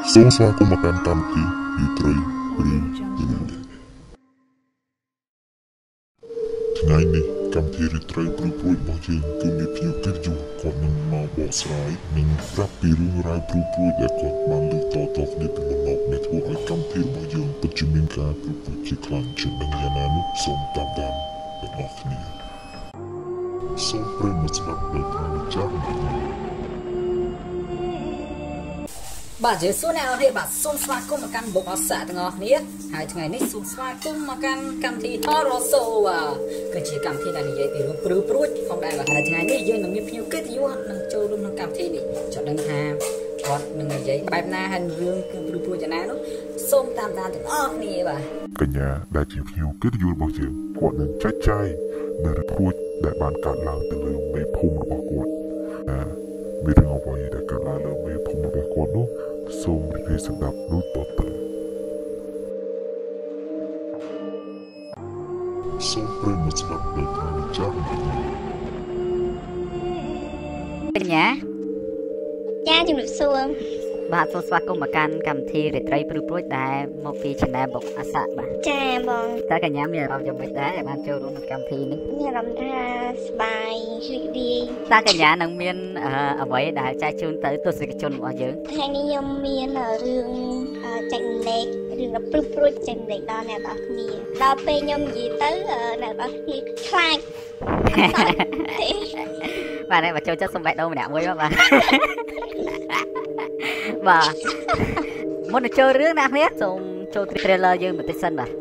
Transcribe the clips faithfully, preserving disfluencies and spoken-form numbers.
សូមស្វាគមន៍មកកាន់កម្មវិធីរាត្រីព្រីថ្ងៃនេះកម្មវិធីរាត្រីព្រីព្រួយរបស់យើងគឺមានភ្ញៀវកិត្តិយសគាត់នឹងមកបកស្រាយនិងប្រាប់ពីរឿងរ៉ាវព្រួយព្រួយដែលគាត់បានលើកតៗគ្នាពីមុនមកដែលធ្វើឲ្យកម្មវិធីរបស់យើងពិតជាមានការព្រួយព្រួយជាខ្លាំងជាងនឹងយ៉ាងណានោះសូមតាមដានទាំងអស់គ្នាសូមប្រិយមិត្តស្ដាប់ដោយព្រះម្ចាស់បាទយើងសួរអ្នករៀបបាទសូមស្វាគមន៍មកកាន់បុកអសាទាំងអស់គ្នាហើយថ្ងៃនេះសូមស្វាគមន៍មកកាន់កម្មវិធី Toroso គឺជាកម្មវិធីដែលនិយាយពីរឿងព្រឺព្រួចផងដែរបាទហើយថ្ងៃនេះយើងនឹងមានភ្ញៀវកិត្តិយសនឹងចូលរួមក្នុងកម្មវិធីនេះចង់ដឹងថាគាត់នឹងនិយាយបែបណាហើយរឿងគឺព្រឺព្រួចយ៉ាងណានោះសូមតាមដានទាំងអស់គ្នាបាទកញ្ញាដែលជាភ្ញៀវកិត្តិយសរបស់យើងគាត់នឹងចែកចាយនៅរឿងព្រួចដែលបានកើតឡើងទៅលើមេភូមិរបស់គាត់មានរឿងអ្វីដែលកើតឡើងលើមេភូមិរបស់គាត់នោះសូមរីករាយស្ដាប់នោះតទៅសូមប្រិយមិត្តស្ដាប់ដោយព្រះម្ចាស់កញ្ញាចាជំរាបសួរបាទសូមស្វាគមន៍មកកាន់កម្មវិធីរាត្រីព្រឺព្រួយដែលមកពី Channel បុកអាសាបាទចាបងតើកញ្ញាមានអារម្មណ៍យ៉ាងម៉េចដែរបានចូលរួមក្នុងកម្មវិធីនេះមានអារម្មណ៍ថាសប្បាយរីករាយតើកញ្ញានឹងមានអ្វីដែលចែកជូនទៅទស្សនិកជនរបស់យើងថ្ងៃនេះខ្ញុំមានរឿងចែករំលែករឿងព្រឺព្រួយចែករំលែកដល់អ្នកនរគ្នាដល់ពេលខ្ញុំនិយាយទៅអ្នកនរគ្នាខ្លាចបាទបើចូលចិត្តសំបែកដូរម្នាក់មួយបាទបាទមុននឹងចូលរឿងណាគ្នាសូមចូល trailer យើងបន្តិចសិនបាទ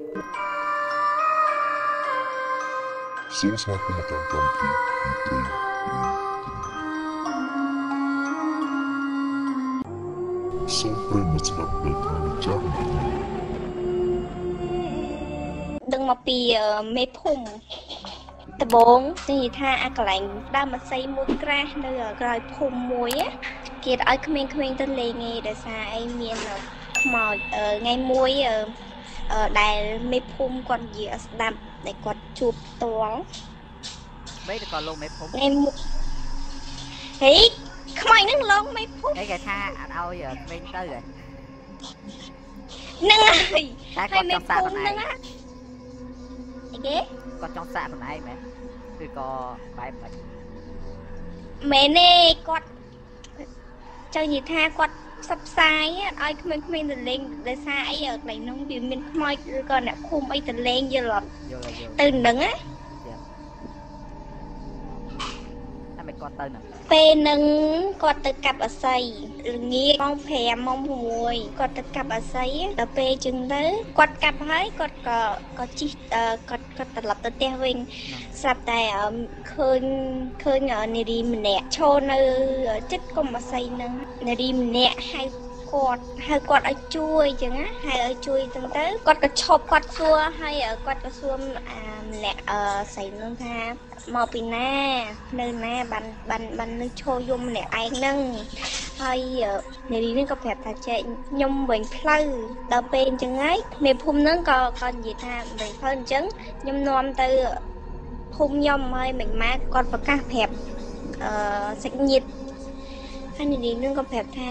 សូមស្វាគមន៍មកកាន់កម្មវិធីសូមប្រិយមិត្តស្ដាប់ដោយព្រះម្ចាស់ដឹងមកពីមេភូមិដំបងនិយាយថាអាកន្លែងដើមម៉ាស៊ីនមួយក្រាស់នៅក្រោយភូមិមួយគេឲ្យក្មេងៗទៅលេងឯងដោយសារអីមានខ្មោចថ្ងៃមួយដែលមេភូមិគាត់និយាយស្ដាប់ដែលគាត់ជួបផ្ទាល់មិនក៏លោកមេភូមិថ្ងៃមួយហេខ្មោចហ្នឹងលោកមេភូមិគេគេថាអត់ឲ្យក្មេងទៅហ្នឹងហើយតែគាត់ចង់សាកខ្លួនឯងអីគេគាត់ចង់សាកខ្លួនឯងមែនឬក៏បែបមិនមែនទេគាត់ចង់និយាយថាគាត់ផ្សព្វផ្សាយឲ្យក្មេងៗទៅលេងដោយសារអីកន្លែងនោះវាមានខ្មោចឬក៏អ្នកភូមិអីទៅលេងយល់អត់ទៅនឹងណាតែមិនគាត់ទៅហ្នឹងពេលហ្នឹងគាត់ទៅកាប់អាស័យល្ងាចម៉ោងប្រាំម៉ោងប្រាំមួយគាត់ទៅកាប់អាស័យដល់ពេលចឹងទៅគាត់កាប់ហើយគាត់ក៏ក៏ជិះគាត់គាត់ត្រឡប់ទៅផ្ទះវិញស្រាប់តែឃើញឃើញនារីម្នាក់ឈរនៅចិត្តកុំអាស័យហ្នឹងនារីម្នាក់ហៅគាត់ហៅគាត់ឲ្យជួយចឹងណាហៅឲ្យជួយចឹងទៅគាត់ក៏ឈប់គាត់សួរហើយគាត់ក៏សួរអាម្នាក់អឺស្រីនោះថាមកពីណានៅណាបានបានបាននៅឈរយំម្នាក់ឯងហ្នឹងហើយនារីនេះក៏ប្រាប់ថាចែកខ្ញុំវិញផ្លូវដល់ពេលអញ្ចឹងហើយមេភូមិហ្នឹងក៏ក៏និយាយថាវិញផ្លូវអញ្ចឹងខ្ញុំនាំទៅភូមិខ្ញុំហើយមិនម៉ាក់គាត់ប្រកាសប្រាប់អឺសាច់ញាតិហើយនារីហ្នឹងក៏ប្រាប់ថា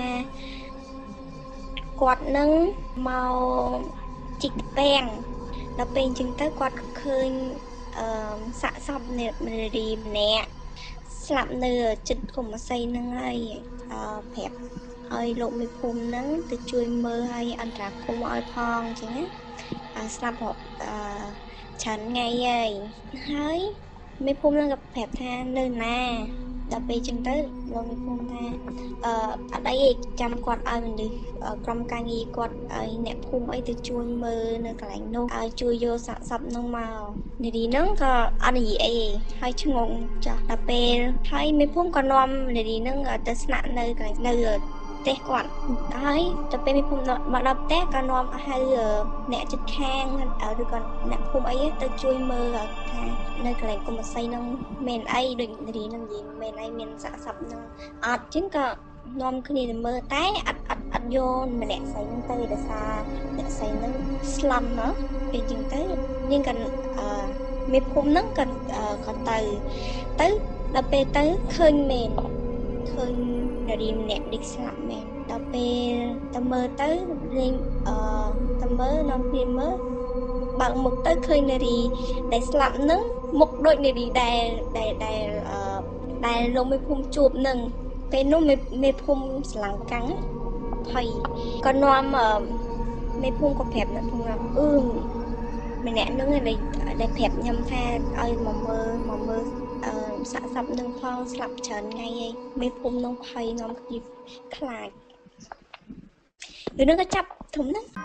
គាត់នឹងមកជីកពាំងដល់ពេលអញ្ចឹងទៅគាត់ក៏ឃើញអឺសាក់សពនារីម្នាក់ស្លាប់នៅចិត្តគុំអាស័យហ្នឹងហើយអឺប្រាប់ឲ្យលោកមេភូមិហ្នឹងទៅជួយមើលឲ្យអន្តរាគមឲ្យផងអញ្ចឹងណាស្លាប់អឺច្រើនថ្ងៃហើយហើយមេភូមិហ្នឹងក៏ប្រាប់ថានៅណាដល់ពេលអញ្ចឹងទៅលោកមេភូមិថាអឺអត់អីទេចាំគាត់ឲ្យមនុស្សក្រុមការងារគាត់ឲ្យអ្នកភូមិអីទៅជួយមើលនៅកន្លែងនោះឲ្យជួយយកសាកសពនោះមកនារីហ្នឹងក៏អត់និយាយអីទេហើយឆ្ងងចាស់ដល់ពេលហើយមេភូមិក៏នាំនារីហ្នឹងទៅស្នាក់នៅកន្លែងនៅផ្ទះគាត់ហើយទៅពេលមេភូមិមកដល់ផ្ទះក៏នាំហៅអ្នកជិតខាងឬក៏អ្នកភូមិអីទៅជួយមើលថានៅកន្លែងគុំអាស័យហ្នឹងមានអីដូចនារីហ្នឹងនិយាយមានអីមានសាកសពហ្នឹងអត់ចឹងក៏នាំគ្នាទៅមើលតែអត់អត់អត់យកម្នាក់ស្រីហ្នឹងទៅដោយសារអ្នកស្រីហ្នឹងស្លាប់ណាពេលចឹងទៅយើងក៏អឺមេភូមិហ្នឹងក៏ក៏ទៅទៅដល់ពេលទៅឃើញមែនឃើញនារីម្នាក់ដេកស្លាប់មែនដល់ពេលតើមើលទៅលេងអឺតើមើលនាំគ្នាមើលបើកមុខទៅឃើញនារីដែលស្លាប់នឹងមុខដូចនារីដែលដែលដែលអឺដែលលោកមេភូមិជួបនឹងពេលនោះមេមេភូមិស្លង្កាំងភ័យក៏នាំមេភូមិក៏ប្រាប់អ្នកភូមិថាអឺម្នាក់នឹងដែលដែលប្រាប់ខ្ញុំថាឲ្យមកមើលមកមើលអឺសាក់សពនឹងផងស្លាប់ច្រើនថ្ងៃហើយមេភូមិនឹងភ័យនាំគ្នាខ្លាចឬនឹងក៏ចាប់ធំណាស់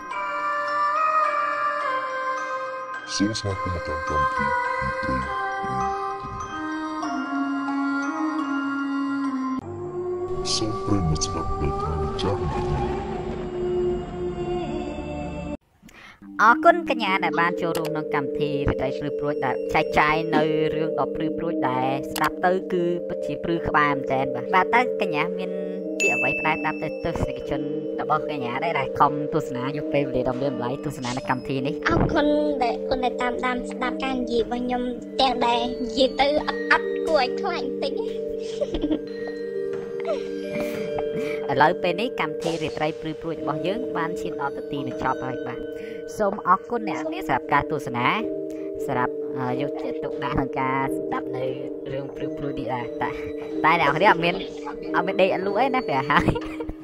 សូមស្វាគមន៍មកកាន់កម្មវិធីសូមប្រិយមិត្តស្ដាប់ដោយព្រះចាស់អរគុណកញ្ញាដែលបានចូលរួមក្នុងកម្មវិធីវិទ្យុព្រឺព្រួយដែលចែកចាយនៅរឿងដ៏ព្រឺព្រួយដែលស្ដាប់ទៅគឺពិតជាព្រឺក្បាលមែនតើបាទបាទតើកញ្ញាមានពាក្យអ្វីផ្ដែផ្ដាប់ទៅទស្សនិកជនរបស់កញ្ញាដែរដែលខំទស្សនាយកពេលវេលាដ៏មានតម្លៃទស្សនានៅកម្មវិធីនេះអរគុណដែលគុណដែលតាមដានស្ដាប់ការនិយាយរបស់ខ្ញុំទាំងដែលនិយាយទៅអត់អត់គួរឲ្យខ្លាចបន្តិចឥឡូវពេលនេះកម្មវិធីរាត្រីព្រឺព្រួយរបស់យើងបានឈានដល់ទៅទីបញ្ចប់ហើយបាទសូមអរគុណអ្នកនាងសម្រាប់ការទស្សនាសម្រាប់យកចិត្តទុកដាក់ក្នុងការស្ដាប់នៅរឿងព្រឺព្រួយនេះដែរតែតែអ្នកនាងអត់មានអត់មានដេកអត់លក់អីណាប្រហែលហើយ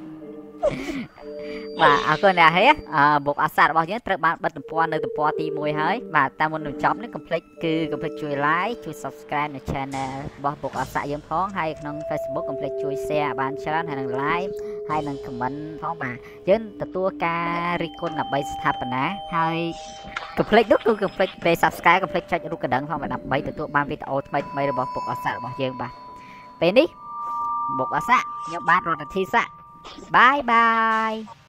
បាទអរគុណអ្នកហេបុកអាសារបស់យើងត្រូវបានបិទទំព័រនៅទំព័រទីមួយហើយបាទតែមុននឹងចប់នេះកុំភ្លេចគឺកុំភ្លេចជួយ like ជួយ subscribe នៅ channel របស់បុកអាសាយើងផងហើយក្នុង Facebook កុំភ្លេចជួយ share បានច្រើនហើយនឹង like ហើយនឹង comment ផងបាទយើងទទួលការរិះគន់ដើម្បីស្ថាបនាហើយកុំភ្លេចនោះគឺកុំភ្លេចពេល subscribe កុំភ្លេចចុចរូបកណ្ដឹងផងដើម្បីទទួលបានវីដេអូថ្មីៗរបស់បុកអាសារបស់យើងបាទពេលនេះបុកអាសាខ្ញុំបាទរតនធីសា Bye bye